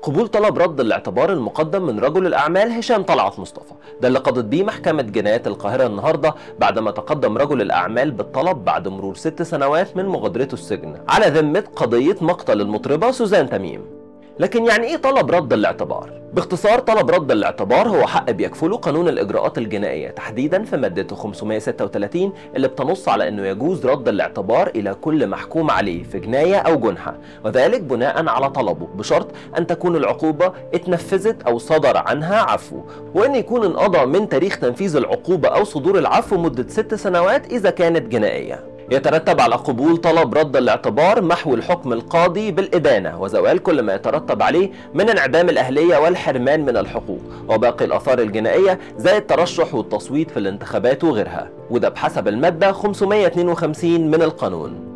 قبول طلب رد الاعتبار المقدم من رجل الأعمال هشام طلعت مصطفى، ده اللي قضت بيه محكمة جنايات القاهرة النهارده بعدما تقدم رجل الأعمال بالطلب بعد مرور 6 سنوات من مغادرته السجن على ذمة قضية مقتل المطربة سوزان تميم. لكن يعني ايه طلب رد الاعتبار؟ باختصار، طلب رد الاعتبار هو حق بيكفله قانون الإجراءات الجنائية تحديدا في مادته 536 اللي بتنص على انه يجوز رد الاعتبار الى كل محكوم عليه في جناية او جنحة، وذلك بناء على طلبه بشرط ان تكون العقوبة اتنفذت او صدر عنها عفو، وان يكون انقضى من تاريخ تنفيذ العقوبة او صدور العفو مدة 6 سنوات اذا كانت جنائية. يترتب على قبول طلب رد الاعتبار محو الحكم القاضي بالإدانة وزوال كل ما يترتب عليه من انعدام الأهلية والحرمان من الحقوق وباقي الآثار الجنائية زي الترشح والتصويت في الانتخابات وغيرها، وده بحسب المادة 552 من القانون.